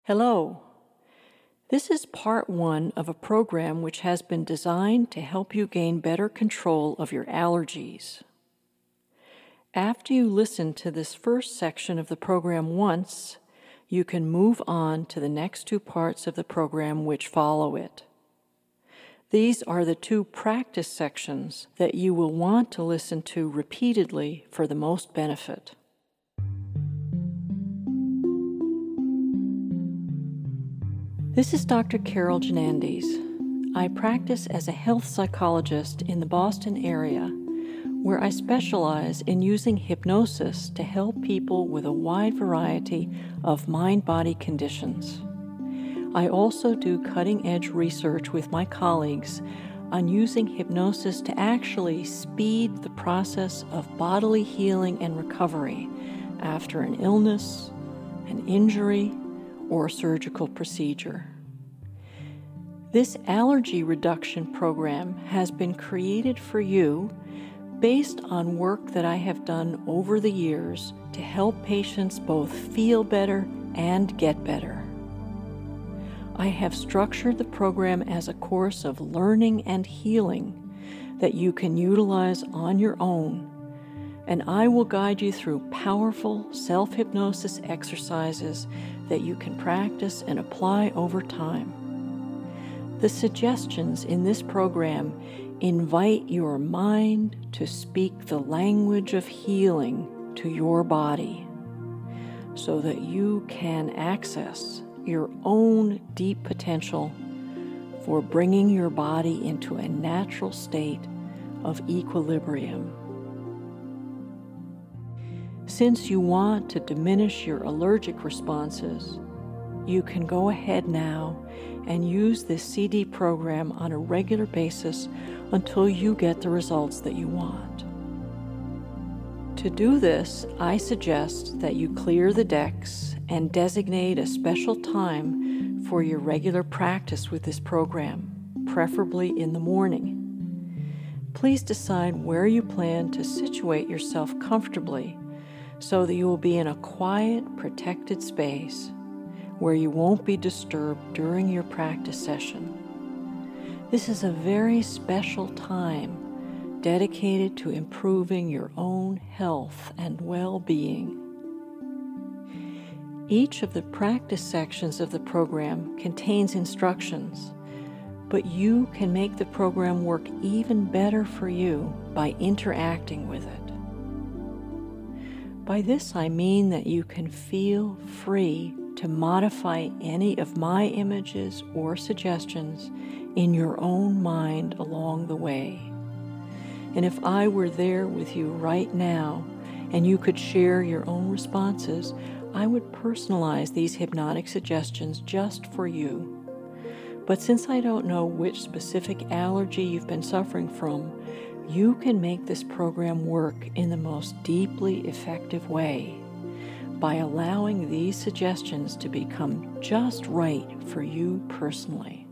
Hello. This is part one of a program which has been designed to help you gain better control of your allergies. After you listen to this first section of the program once, you can move on to the next two parts of the program which follow it. These are the two practice sections that you will want to listen to repeatedly for the most benefit. This is Dr. Carol Ginandes. I practice as a health psychologist in the Boston area, where I specialize in using hypnosis to help people with a wide variety of mind-body conditions. I also do cutting-edge research with my colleagues on using hypnosis to actually speed the process of bodily healing and recovery after an illness, an injury, or surgical procedure. This allergy reduction program has been created for you based on work that I have done over the years to help patients both feel better and get better. I have structured the program as a course of learning and healing that you can utilize on your own, and I will guide you through powerful self-hypnosis exercises that you can practice and apply over time. The suggestions in this program invite your mind to speak the language of healing to your body so that you can access your own deep potential for bringing your body into a natural state of equilibrium. Since you want to diminish your allergic responses, you can go ahead now and use this CD program on a regular basis until you get the results that you want. To do this, I suggest that you clear the decks and designate a special time for your regular practice with this program, preferably in the morning. Please decide where you plan to situate yourself comfortably so that you will be in a quiet, protected space where you won't be disturbed during your practice session. This is a very special time dedicated to improving your own health and well-being. Each of the practice sections of the program contains instructions, but you can make the program work even better for you by interacting with it. By this I mean that you can feel free to modify any of my images or suggestions in your own mind along the way. And if I were there with you right now and you could share your own responses, I would personalize these hypnotic suggestions just for you. But since I don't know which specific allergy you've been suffering from, you can make this program work in the most deeply effective way by allowing these suggestions to become just right for you personally.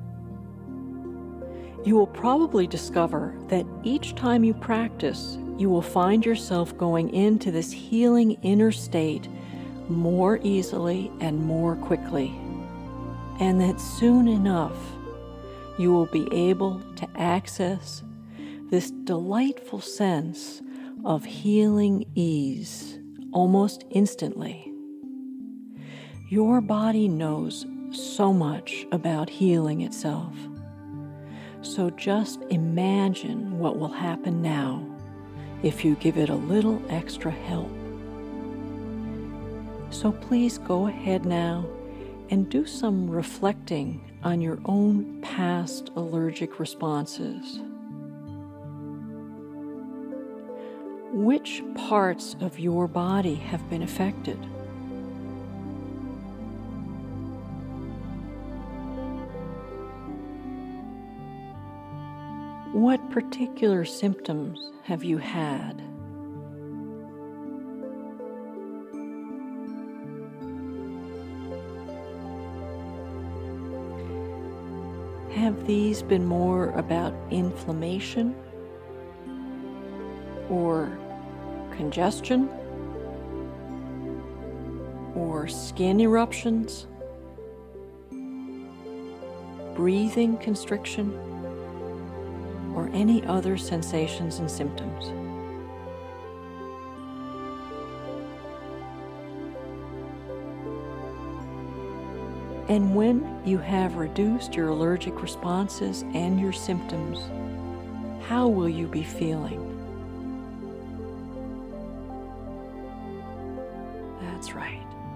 You will probably discover that each time you practice, you will find yourself going into this healing inner state more easily and more quickly, and that soon enough you will be able to access this delightful sense of healing ease almost instantly. Your body knows so much about healing itself, so just imagine what will happen now if you give it a little extra help. So please go ahead now and do some reflecting on your own past allergic responses. Which parts of your body have been affected? What particular symptoms have you had? Have these been more about inflammation or congestion or skin eruptions breathing constriction, or any other sensations and symptoms. And when you have reduced your allergic responses and your symptoms, how will you be feeling? That's right.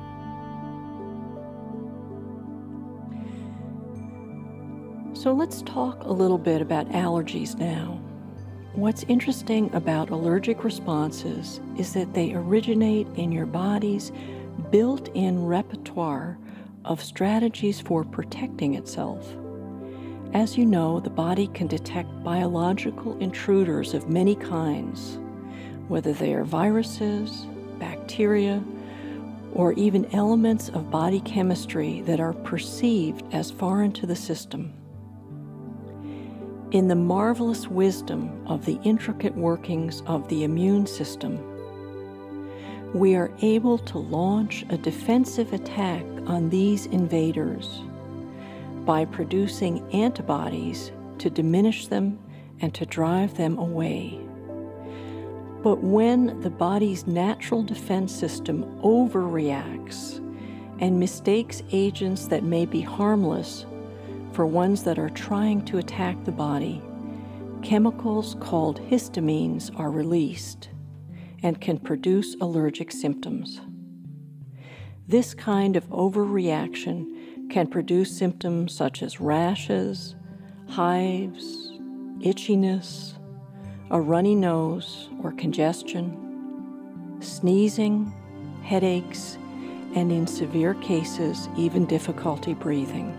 So let's talk a little bit about allergies now. What's interesting about allergic responses is that they originate in your body's built-in repertoire of strategies for protecting itself. As you know, the body can detect biological intruders of many kinds, whether they are viruses, bacteria, or even elements of body chemistry that are perceived as foreign to the system. In the marvelous wisdom of the intricate workings of the immune system, we are able to launch a defensive attack on these invaders by producing antibodies to diminish them and to drive them away. But when the body's natural defense system overreacts and mistakes agents that may be harmless for ones that are trying to attack the body, chemicals called histamines are released and can produce allergic symptoms. This kind of overreaction can produce symptoms such as rashes, hives, itchiness, a runny nose or congestion, sneezing, headaches, and in severe cases, even difficulty breathing.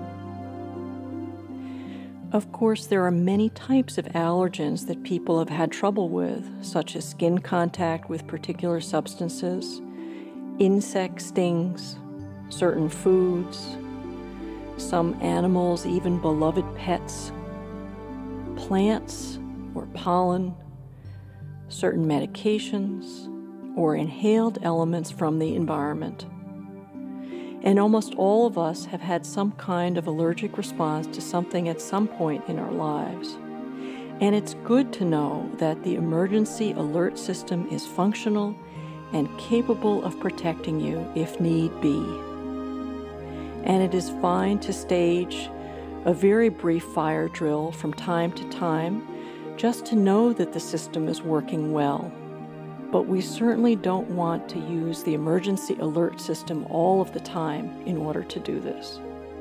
Of course, there are many types of allergens that people have had trouble with, such as skin contact with particular substances, insect stings, certain foods, some animals, even beloved pets, plants or pollen, certain medications, or inhaled elements from the environment. And almost all of us have had some kind of allergic response to something at some point in our lives. And it's good to know that the emergency alert system is functional and capable of protecting you if need be. And it is fine to stage a very brief fire drill from time to time just to know that the system is working well. But we certainly don't want to use the emergency alert system all of the time in order to do this.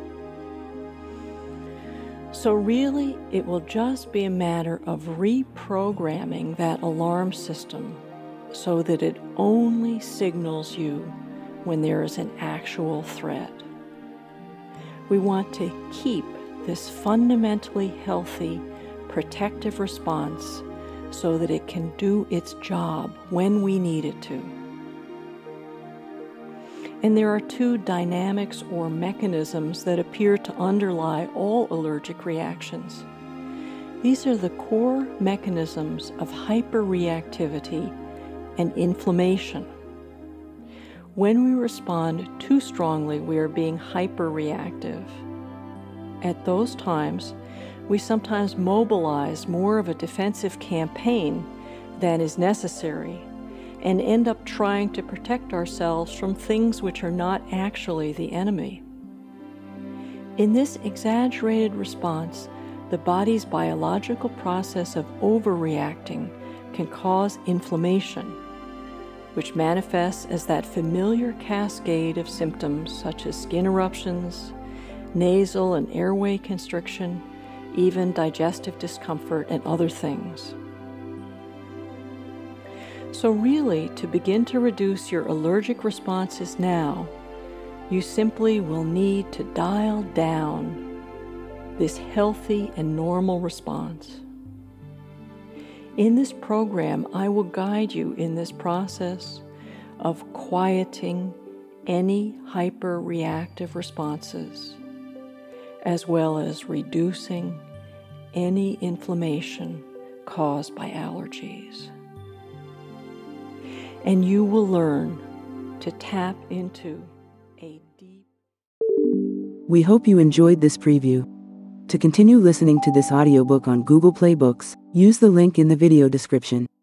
So really, it will just be a matter of reprogramming that alarm system so that it only signals you when there is an actual threat. We want to keep this fundamentally healthy, protective response so that it can do its job when we need it to. And there are two dynamics or mechanisms that appear to underlie all allergic reactions. These are the core mechanisms of hyperreactivity and inflammation. When we respond too strongly, we are being hyperreactive. At those times, we sometimes mobilize more of a defensive campaign than is necessary and end up trying to protect ourselves from things which are not actually the enemy. In this exaggerated response, the body's biological process of overreacting can cause inflammation, which manifests as that familiar cascade of symptoms such as skin eruptions, nasal and airway constriction, even digestive discomfort and other things. So really, to begin to reduce your allergic responses now, you simply will need to dial down this healthy and normal response. In this program, I will guide you in this process of quieting any hyperreactive responses, as well as reducing any inflammation caused by allergies. And you will learn to tap into a deep... We hope you enjoyed this preview. To continue listening to this audiobook on Google Play Books, use the link in the video description.